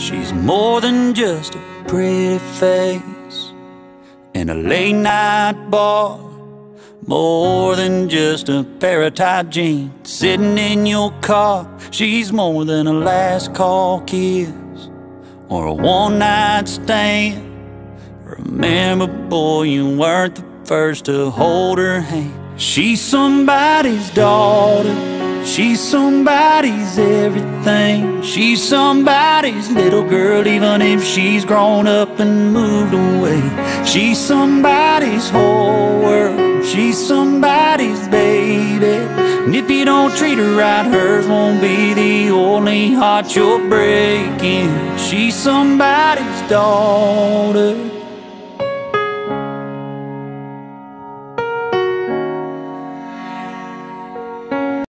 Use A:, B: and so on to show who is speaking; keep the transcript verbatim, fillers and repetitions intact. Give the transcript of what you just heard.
A: She's more than just a pretty face in a late night bar, more than just a pair of tight jeans sitting in your car. She's more than a last call kiss or a one night stand. Remember, boy, you weren't the first to hold her hand. She's somebody's daughter, she's somebody's everything. She's somebody's little girl, even if she's grown up and moved away. She's somebody's whole world, she's somebody's baby. And if you don't treat her right, hers won't be the only heart you're breaking. She's somebody's daughter.